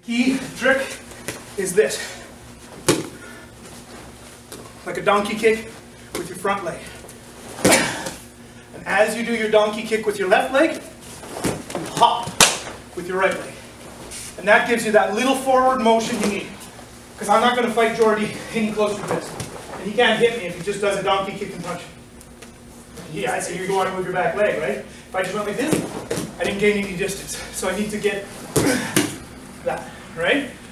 Key trick is this. Like a donkey kick with your front leg. And as you do your donkey kick with your left leg, you hop with your right leg. And that gives you that little forward motion you need. Because I'm not going to fight Jordy any closer to this. And he can't hit me if he just does a donkey kick and punch. Yeah, I see you're going to move your back leg, right? If I just went like this, I didn't gain any distance. So I need to get that, right?